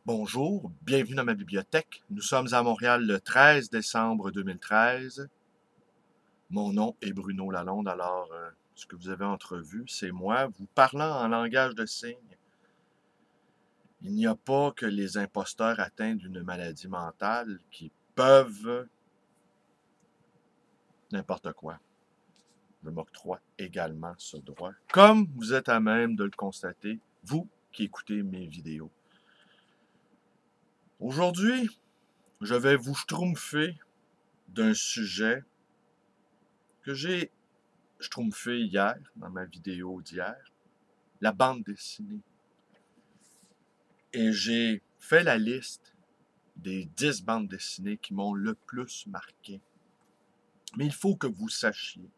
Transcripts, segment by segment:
Bonjour, bienvenue dans ma bibliothèque. Nous sommes à Montréal le 13 décembre 2013. Mon nom est Bruno Lalonde, alors ce que vous avez entrevu, c'est moi vous parlant en langage de signes. Il n'y a pas que les imposteurs atteints d'une maladie mentale qui peuvent n'importe quoi. Je m'octroie également ce droit, comme vous êtes à même de le constater, vous qui écoutez mes vidéos. Aujourd'hui, je vais vous schtroumpfer d'un sujet que j'ai schtroumpfé hier, dans ma vidéo d'hier, la bande dessinée. Et j'ai fait la liste des 10 bandes dessinées qui m'ont le plus marqué. Mais il faut que vous sachiez,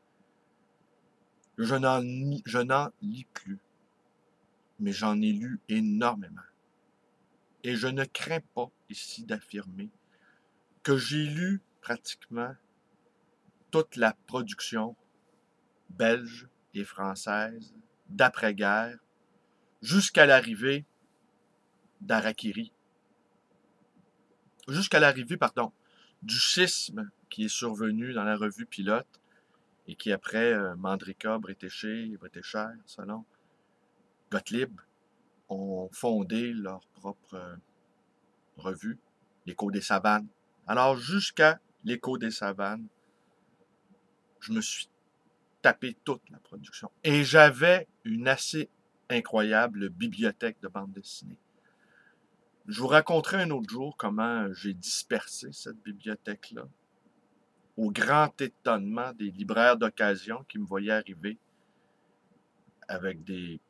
je n'en lis plus, mais j'en ai lu énormément. Et je ne crains pas ici d'affirmer que j'ai lu pratiquement toute la production belge et française d'après-guerre jusqu'à l'arrivée d'Harakiri. Jusqu'à l'arrivée, du schisme qui est survenu dans la revue Pilote et qui après Mandrika, Bretéché, selon Gottlieb, ont fondé leur propre revue, l'Écho des savanes. Alors jusqu'à l'Écho des savanes, je me suis tapé toute la production. Et j'avais une assez incroyable bibliothèque de bandes dessinées. Je vous raconterai un autre jour comment j'ai dispersé cette bibliothèque-là, au grand étonnement des libraires d'occasion qui me voyaient arriver avec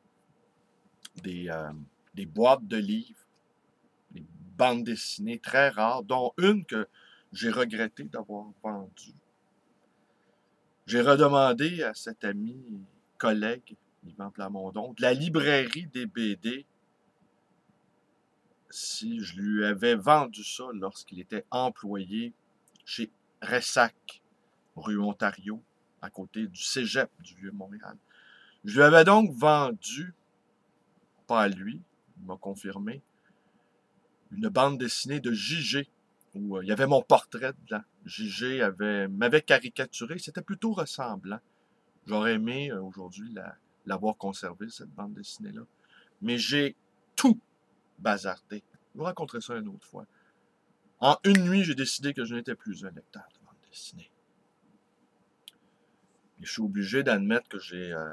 des boîtes de livres, des bandes dessinées très rares, dont une que j'ai regretté d'avoir vendue. J'ai redemandé à cet ami, collègue, Yvan Plamondon, de la librairie des BD, si je lui avais vendu ça lorsqu'il était employé chez Ressac, rue Ontario, à côté du cégep du Vieux-Montréal. Je lui avais donc vendu, pas à lui, il m'a confirmé, une bande dessinée de J.G., où il y avait mon portrait dedans. J.G. m'avait caricaturé, c'était plutôt ressemblant. J'aurais aimé aujourd'hui l'avoir conservée, cette bande dessinée-là. Mais j'ai tout bazardé. Je vous raconterai ça une autre fois. En une nuit, j'ai décidé que je n'étais plus un lecteur de bande dessinée. Et je suis obligé d'admettre que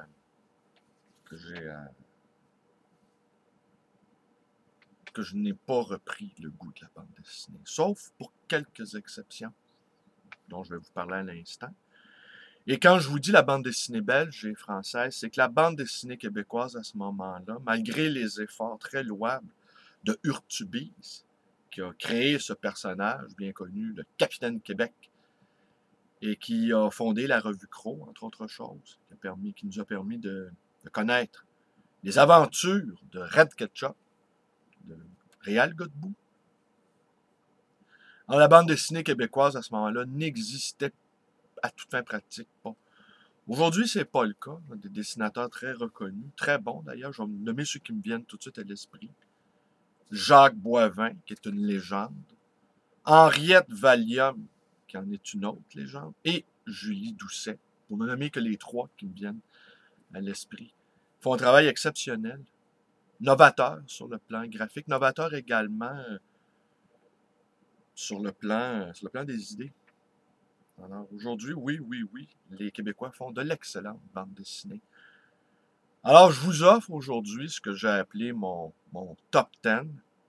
que je n'ai pas repris le goût de la bande dessinée. Sauf pour quelques exceptions, dont je vais vous parler à l'instant. Et quand je vous dis la bande dessinée belge et française, c'est que la bande dessinée québécoise à ce moment-là, malgré les efforts très louables de Urtubise, qui a créé ce personnage bien connu, le Capitaine Québec, et qui a fondé la revue Crow, entre autres choses, qui nous a permis de connaître les aventures de Red Ketchup, de Réal Godbout. Alors, la bande dessinée québécoise à ce moment-là n'existait à toute fin pratique pas. Aujourd'hui, c'est pas le cas. On a des dessinateurs très reconnus, très bons d'ailleurs. Je vais me nommer ceux qui me viennent tout de suite à l'esprit. Jacques Boivin, qui est une légende. Henriette Valium, qui en est une autre légende. Et Julie Doucet, pour ne nommer que les trois qui me viennent à l'esprit. Ils font un travail exceptionnel. Novateur sur le plan graphique. Novateur également sur le plan des idées. Alors aujourd'hui, oui, les Québécois font de l'excellente bande dessinée. Alors, je vous offre aujourd'hui ce que j'ai appelé mon top 10.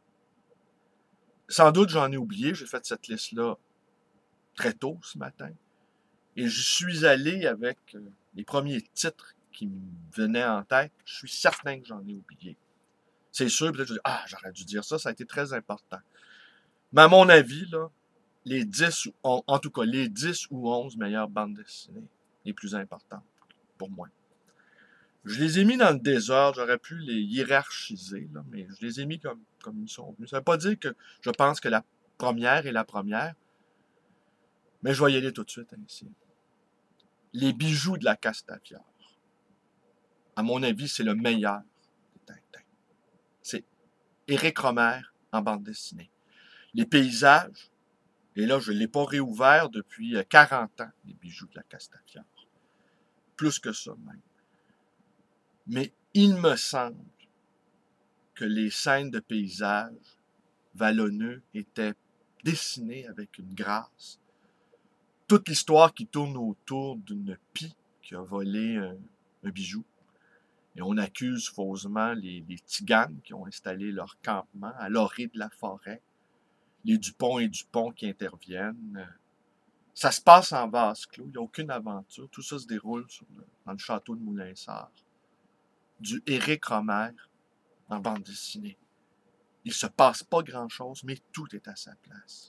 Sans doute, j'en ai oublié. J'ai fait cette liste-là très tôt ce matin. Et je suis allé avec les premiers titres qui me venaient en tête. Je suis certain que j'en ai oublié. C'est sûr, peut-être que je dis, ah, j'aurais dû dire ça, ça a été très important. Mais à mon avis, là, en tout cas, les 10 ou 11 meilleures bandes dessinées, les plus importantes pour moi. Je les ai mis dans le désordre, j'aurais pu les hiérarchiser, là, mais je les ai mis comme ils sont venus. Ça ne veut pas dire que je pense que la première est la première, mais je vais y aller tout de suite ainsi. Les bijoux de la Castafiore. À mon avis, c'est le meilleur de Tintin. C'est Éric Rohmer en bande dessinée. Les paysages, et là, je ne l'ai pas réouvert depuis 40 ans, les bijoux de la Castafiore. Plus que ça, même. Mais il me semble que les scènes de paysages vallonneux étaient dessinées avec une grâce. Toute l'histoire qui tourne autour d'une pie qui a volé un bijou. Et on accuse faussement les Tziganes qui ont installé leur campement à l'orée de la forêt. Les Dupont et Dupont qui interviennent. Ça se passe en vase clos, il n'y a aucune aventure. Tout ça se déroule dans le château de Moulinsart. Du Éric Rohmer en bande dessinée. Il ne se passe pas grand-chose, mais tout est à sa place.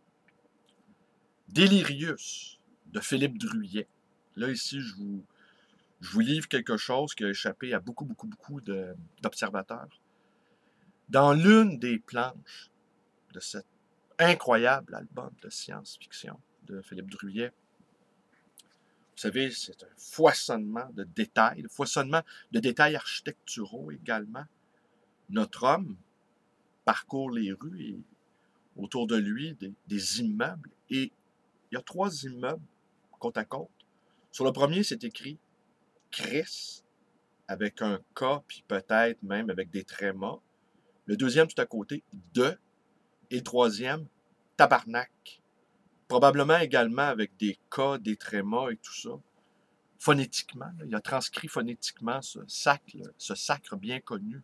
Delirius, de Philippe Druyet. Là, ici, je vous livre quelque chose qui a échappé à beaucoup d'observateurs. Dans l'une des planches de cet incroyable album de science-fiction de Philippe Druyet, vous savez, c'est un foisonnement de détails architecturaux également. Notre homme parcourt les rues et autour de lui des immeubles. Et il y a 3 immeubles côte à côte. Sur le premier, c'est écrit Chris, avec un K, puis peut-être même avec des trémas. Le deuxième, tout à côté, de. Et le troisième, tabarnak. Probablement également avec des K, des trémas et tout ça. Phonétiquement, il a transcrit phonétiquement ce sacre bien connu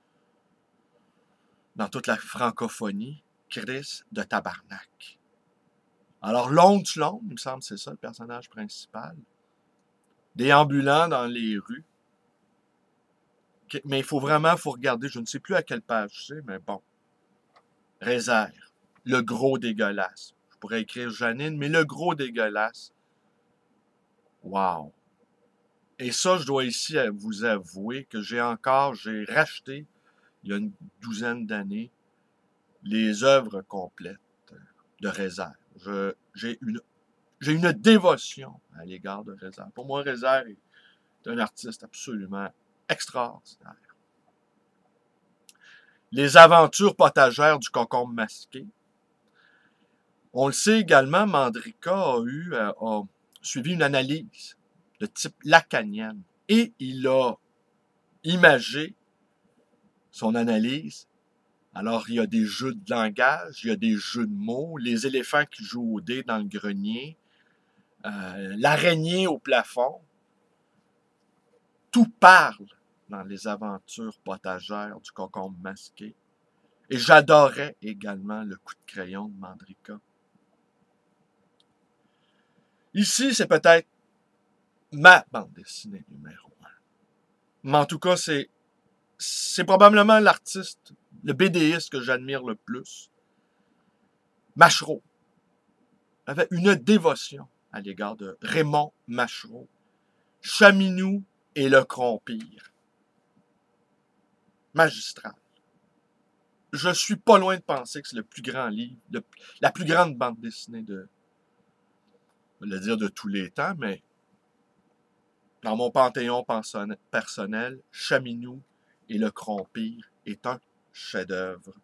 dans toute la francophonie, Chris de tabarnak. Alors, Lone Sloan, il me semble que c'est ça le personnage principal, déambulant dans les rues. Mais il faut regarder, je ne sais plus à quelle page c'est, mais bon. Réserve, le gros dégueulasse. Je pourrais écrire Janine, mais le gros dégueulasse. Wow! Et ça, je dois ici vous avouer que j'ai racheté, il y a une douzaine d'années, les œuvres complètes de Réserve. J'ai une dévotion à l'égard de Réserve. Pour moi, Réserve est un artiste absolument extraordinaire. Les aventures potagères du concombre masqué. On le sait également, Mandrika a suivi une analyse de type lacanienne et il a imagé son analyse. Alors, il y a des jeux de langage, il y a des jeux de mots, les éléphants qui jouent au dé dans le grenier, l'araignée au plafond. Tout parle dans les aventures potagères du concombre masqué. Et j'adorais également le coup de crayon de Mandrika. Ici, c'est peut-être ma bande dessinée numéro 1. Mais en tout cas, c'est probablement l'artiste, le BDiste que j'admire le plus. Machereau avait une dévotion à l'égard de Raymond Machereau. Chaminou et le Crompire. Magistral. Je suis pas loin de penser que c'est le plus grand livre, la plus grande bande dessinée je vais le dire de tous les temps, mais dans mon panthéon personnel, Chaminou et le Crompire est un chef-d'œuvre.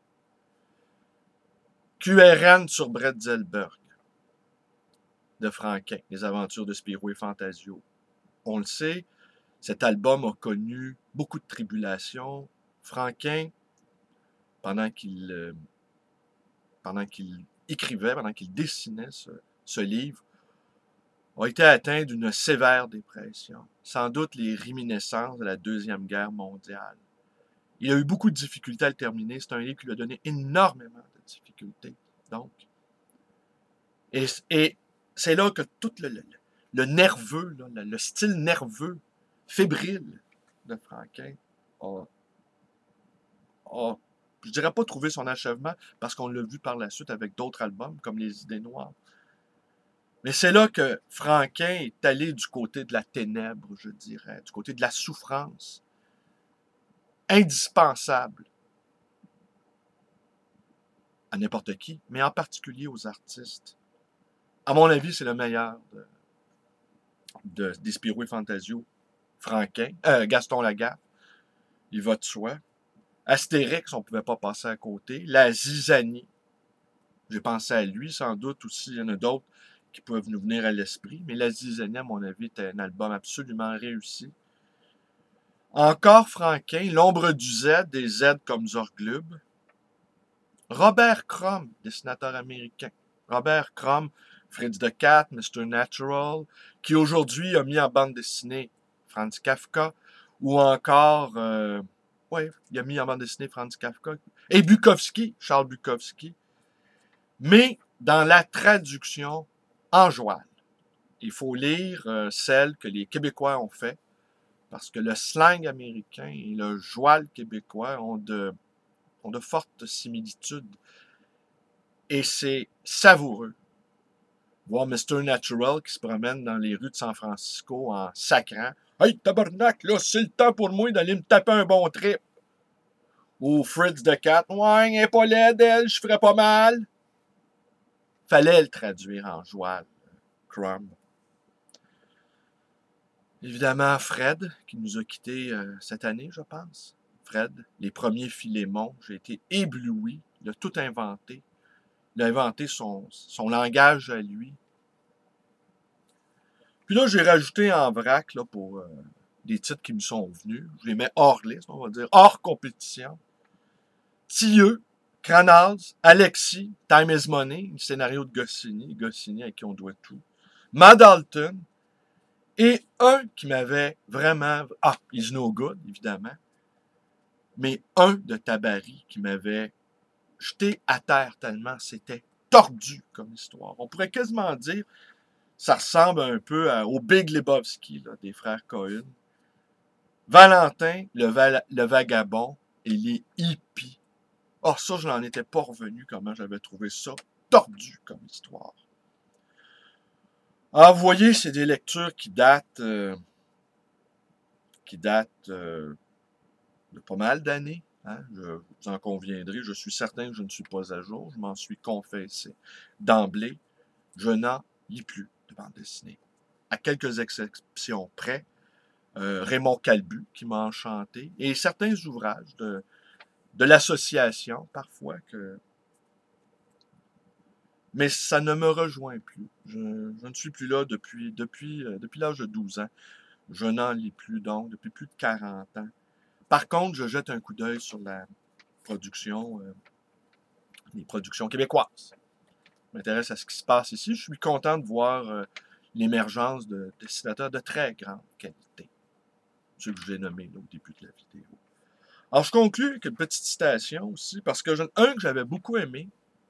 QRN sur Bretzelberg de Franquin, les aventures de Spirou et Fantasio. On le sait, cet album a connu beaucoup de tribulations. Franquin, pendant qu'il écrivait, pendant qu'il dessinait ce livre, a été atteint d'une sévère dépression, sans doute les réminiscences de la Deuxième Guerre mondiale. Il a eu beaucoup de difficultés à le terminer. C'est un livre qui lui a donné énormément de difficultés. Donc, et c'est là que tout le nerveux, là, le style nerveux, fébrile de Franquin a, je dirais pas trouvé son achèvement, parce qu'on l'a vu par la suite avec d'autres albums, comme Les Idées Noires. Mais c'est là que Franquin est allé du côté de la ténèbre, je dirais, du côté de la souffrance, indispensable à n'importe qui, mais en particulier aux artistes. À mon avis, c'est le meilleur des Spirou et Fantasio. Franquin, Gaston Lagaffe, il va de soi. Astérix, on ne pouvait pas passer à côté. La Zizanie, j'ai pensé à lui, sans doute aussi. Il y en a d'autres qui peuvent nous venir à l'esprit. Mais La Zizanie, à mon avis, était un album absolument réussi. Encore Franquin, L'ombre du Z, des Z comme Zorglub. Robert Crumb, dessinateur américain. Robert Crumb, Fritz the Cat, Mr. Natural, qui aujourd'hui a mis en bande dessinée Franz Kafka, ou encore, il a mis en bande dessinée Franz Kafka, et Bukowski, Charles Bukowski, mais dans la traduction en joual. Il faut lire celle que les Québécois ont fait, parce que le slang américain et le joual québécois ont de fortes similitudes. Et c'est savoureux. Voir Mr. Natural qui se promène dans les rues de San Francisco en sacrant. Hey, tabarnak, là, c'est le temps pour moi d'aller me taper un bon trip. Ou Fritz the Cat. Ouais, elle est pas laide, elle, je ferais pas mal. Fallait le traduire en joual. Crumb. Évidemment, Fred, qui nous a quittés cette année, je pense. Fred, les premiers Philémon, j'ai été ébloui. Il a tout inventé. Il a inventé son langage à lui. Puis là, j'ai rajouté en vrac là, pour des titres qui me sont venus. Je les mets hors liste, on va dire, hors compétition. Tilleux, Cranaz, Alexis, Time is Money, le scénario de Goscinny à qui on doit tout. Matt Dalton, et un qui m'avait vraiment... Ah, Is No Good, évidemment. Mais un de Tabary qui m'avait jeté à terre tellement c'était tordu comme histoire. On pourrait quasiment dire, ça ressemble un peu au Big Lebowski là, des frères Cohen. Valentin, le vagabond et les hippies. Oh, ça, je n'en étais pas revenu comment j'avais trouvé ça tordu comme histoire. Ah, vous voyez, c'est des lectures qui datent de pas mal d'années. Hein? Vous en conviendrez, je suis certain que je ne suis pas à jour. Je m'en suis confessé d'emblée. Je n'en lis plus de bande dessinée. À quelques exceptions près, Raymond Calbu, qui m'a enchanté, et certains ouvrages de l'association, parfois, mais ça ne me rejoint plus. Je ne suis plus là depuis l'âge de 12 ans. Je n'en lis plus, donc, depuis plus de 40 ans. Par contre, je jette un coup d'œil sur la production, les productions québécoises. Je m'intéresse à ce qui se passe ici. Je suis content de voir l'émergence de dessinateurs de très grande qualité. Ceux que je vous ai nommés là, au début de la vidéo. Alors, je conclue avec une petite citation aussi, parce que un que j'avais beaucoup aimé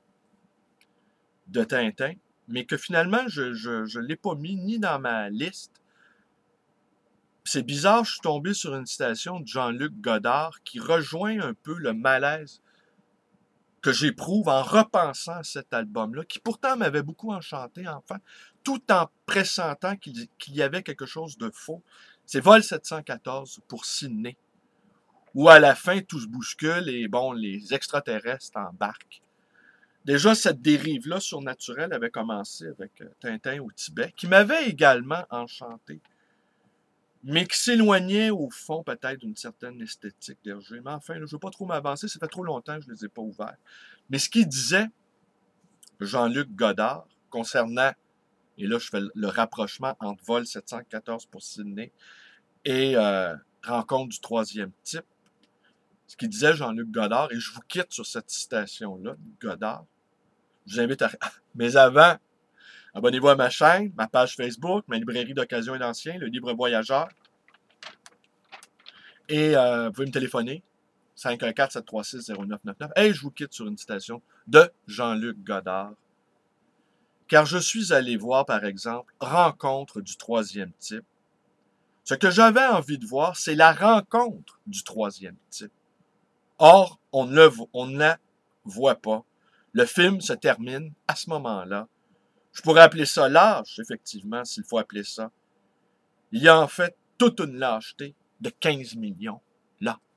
de Tintin, mais que finalement, je ne l'ai pas mis ni dans ma liste. C'est bizarre, je suis tombé sur une citation de Jean-Luc Godard qui rejoint un peu le malaise que j'éprouve en repensant à cet album-là, qui pourtant m'avait beaucoup enchanté, enfin, tout en pressentant qu'il y avait quelque chose de faux. C'est Vol 714 pour Sydney, où à la fin, tout se bouscule et bon, les extraterrestres embarquent. Déjà, cette dérive-là surnaturelle avait commencé avec Tintin au Tibet, qui m'avait également enchanté, mais qui s'éloignait au fond peut-être d'une certaine esthétique d'Hergé. Mais enfin, je ne veux pas trop m'avancer, ça fait trop longtemps que je ne les ai pas ouverts. Mais ce qu'il disait, Jean-Luc Godard, concernant, et là je fais le rapprochement entre Vol 714 pour Sydney et Rencontre du troisième type, ce qu'il disait Jean-Luc Godard, et je vous quitte sur cette citation-là, Godard, je vous invite à... Mais avant, abonnez-vous à ma chaîne, ma page Facebook, ma librairie d'occasion et d'anciens, le Libre Voyageur. Et vous pouvez me téléphoner, 514-736-0999. Et je vous quitte sur une citation de Jean-Luc Godard. Car je suis allé voir, par exemple, Rencontre du troisième type. Ce que j'avais envie de voir, c'est la rencontre du troisième type. Or, on ne la voit pas. Le film se termine à ce moment-là. Je pourrais appeler ça lâche, effectivement, s'il faut appeler ça. Il y a en fait toute une lâcheté de 15 millions là.